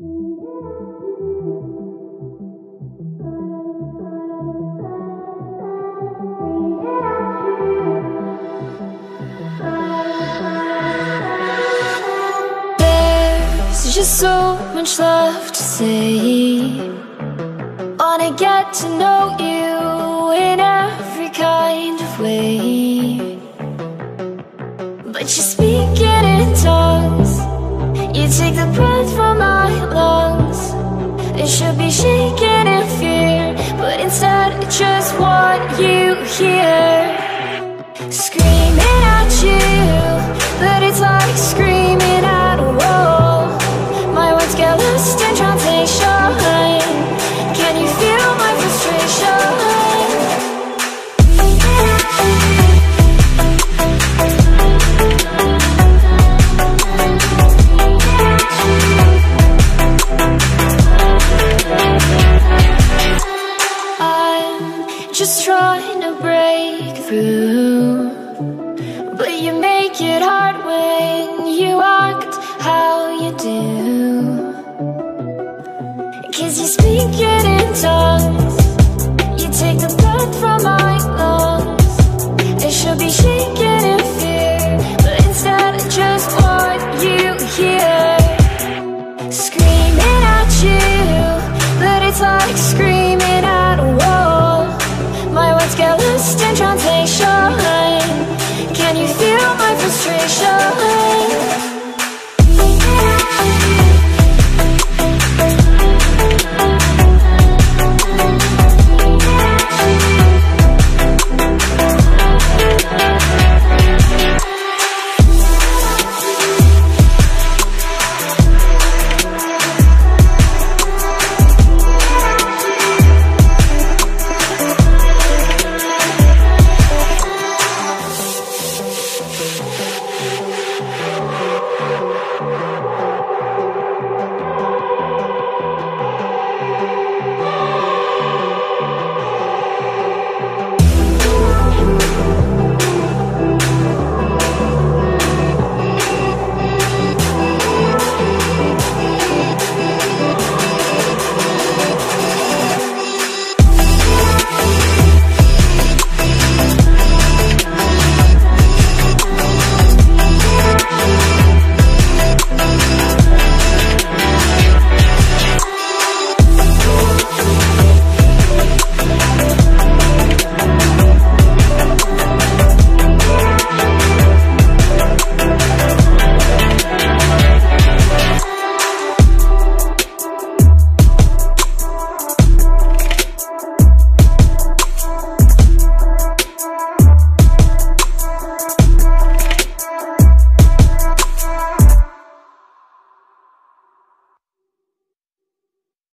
There's just so much left to say. Wanna get to know you in every kind of way, but you're speaking in tongues. You take the breath from my lungs. It should be shaking in fear, but instead I just want you here. Screaming at you, but it's like screaming at a wall. My words get lost in translation. Can you feel my frustration? Just trying to break through, but you make it hard when you act how you do. 'Cause you're speaking